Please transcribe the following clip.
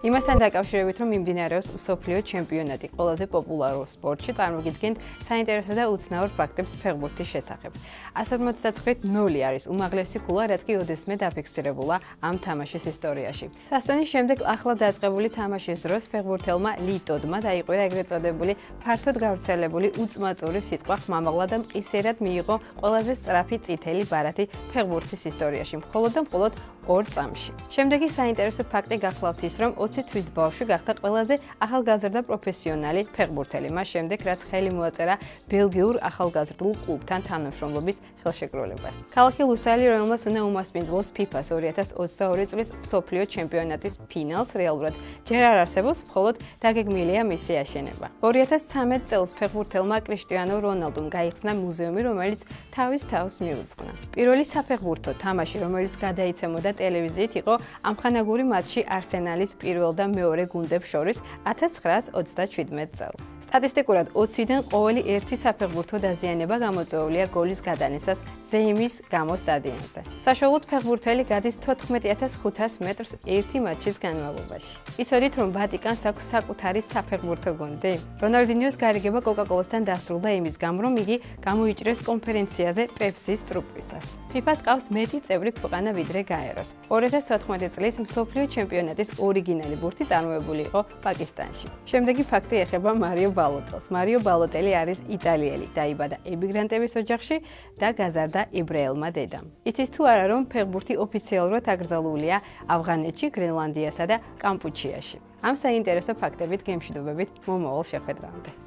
იმასთან დაკავშირებით, რომ მიმდინარეობს მსოფლიო ჩემპიონატი ყველაზე პოპულარულ სპორტში, წარმოგიდგენთ საინტერესო და უცნაურ ფაქტებს ფეხბურთის შესახებ. 159 არის უმაღლესი ქულა, რაც კი ოდესმე დაფიქსირებულა ამ თამაშის ისტორიაში. სასწვენის შემდეგ ახლა დაწყებული თამაშის დროს ფეხბურთელმა ლიტოდმა დაიყვირა ეგრეთ წოდებული ფართოდ გავრცელებული უწმაწური სიტყვა ხმამაღლა და მყისერად მიიღო ყველაზე სწრაფი წითელი ბარათი ფეხბურთის ისტორიაში, მხოლოდ და მხოლოდ 2 წამში. შემდეგი საინტერესო ფაქტი გახლავთ ის, რომ 20 თვის ბავშვი გახდა ყველაზე ახალგაზრდა პროფესიონალი ფეხბურთელი. მას შემდეგ, რაც ხელი მოაწერა ბელგიურ ახალგაზრდულ კლუბთან თანამშრომლობის ხელშეკრულებას. ქალაქი ლუსალი, რომელმაც უნდა უმასპინძლოს FIFA-ს 2022 წლის მსოფლიო ჩემპიონატის ფინალს, რეალურად ჯერ არ არსებობს, მხოლოდ დაგეგმილია მისი აშენება. 2013 წელს ფეხბურთელმა კრიშტიანო რონალდუმ გაიხსნა მუზეუმი, რომელიც თავის თავს მიუძღვნა. პირველი საფეხბურთო თამაში, რომელიც გადაიცემოდა ტელევიზიით, იყო ამხანაგური მატჩი არსენალის პირველ და მეორე გუნდებს შორის 1937 წელს. სტატისტიკურად 20-დან ყოველი 1 საფეხბურთო დაზიანება გამოწვეულია გოლის გადანისას ზეიმის გამო სტადიონზე. საშუალოდ ფეხბურთელი გადის 14500 მეტრს ერთი მატჩის განმავლობაში. იცოდით, რომ ვატიკანს აქვს საკუთარი საფეხბურთო გუნდი? რონალდინიოს გარიგება კოკა-კოლასთან დასრულდა იმის გამო, რომ იგი გამოიჭრეს კონფერენციაზე პეპსის ტრუპისას. FIFA-ს ყავს მეტი წევრი ქვეყანა ვიდრე გაეროს. 2014 წლის მსოფლიო ჩემპიონატის ორიგინალი ბურთი წარმოებული იყო პაკისტანში. შემდეგი ფაქტი ეხება მარიო ბალოტელს. მარიო ბალოტელი არის იტალიელი, დაიბადა ემიგრანტების ოჯახში და გაზარდა ებრაელმა დედამ. იცით თუ არა, რომ ფეხბურთი ოფიციალურად აკრძალულია ავღანეთში, გრენლანდიასა და კამპუჩიაში. ამ საინტერესო ფაქტებით გემშვიდობებით მომავალ შეხვედრამდე.